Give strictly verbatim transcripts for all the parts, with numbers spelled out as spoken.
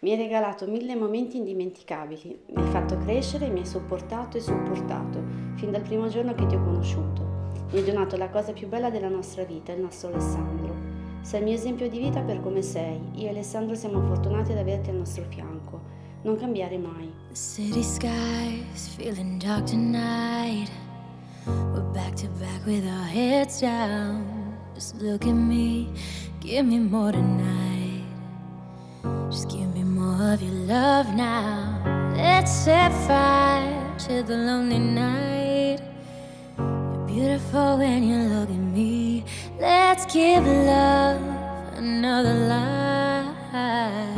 Mi hai regalato mille momenti indimenticabili, mi hai fatto crescere, mi hai sopportato e supportato, fin dal primo giorno che ti ho conosciuto. Mi hai donato la cosa più bella della nostra vita, il nostro Alessandro. Sei il mio esempio di vita per come sei. Io e Alessandro siamo fortunati ad averti al nostro fianco. Non cambiare mai. The city sky's feeling dark tonight. We're back to back with our heads down. Just look at me, give me more tonight. Just give me more of your love now. Let's set fire to the lonely night. You're beautiful when you look at me. Let's give love another life.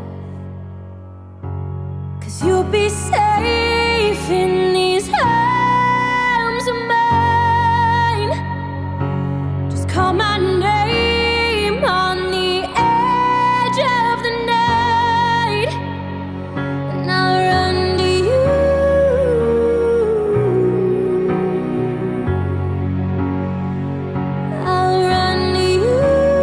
'Cause you'll be safe in these arms of mine. Just call my name on the edge of the night, and I'll run to you. I'll run to you.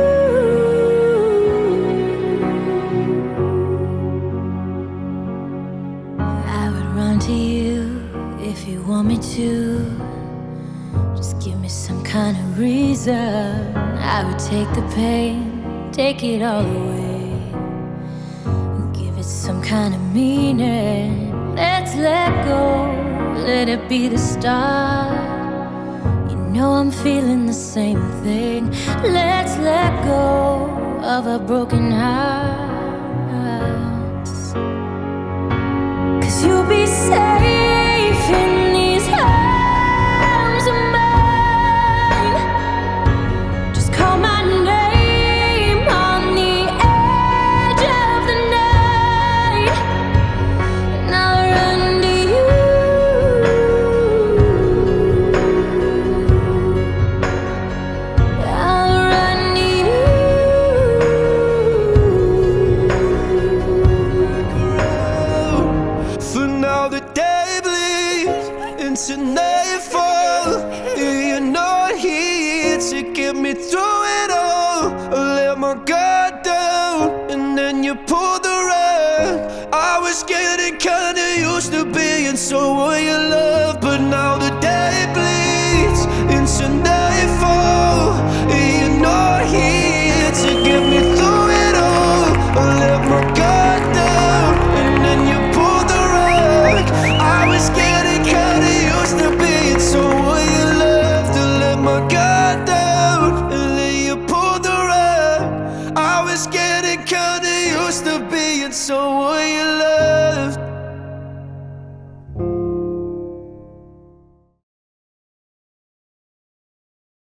I would run to you if you want me to. Just give me some kind of reason. I would take the pain, take it all away, and give it some kind of meaning. Let's let go, let it be the start. You know I'm feeling the same thing. Let's let go of our broken hearts. 'Cause you'll be safe in these arms of mine. Just call my name on the edge of the night, and I'll run to you. I'll run to you. For now the day bleeds into nightfall. You're not here to get me through it all. I let my guard down and then you pulled the rug. I was getting kinda used to being someone you love, but now the day bleeds into nightfall. You're not here to get me through it all. I let my guard down and then you pulled the rug. I was getting kinda used to being someone you love. To let my guard down and then you pulled the rug. I was getting kinda used to being someone you loved.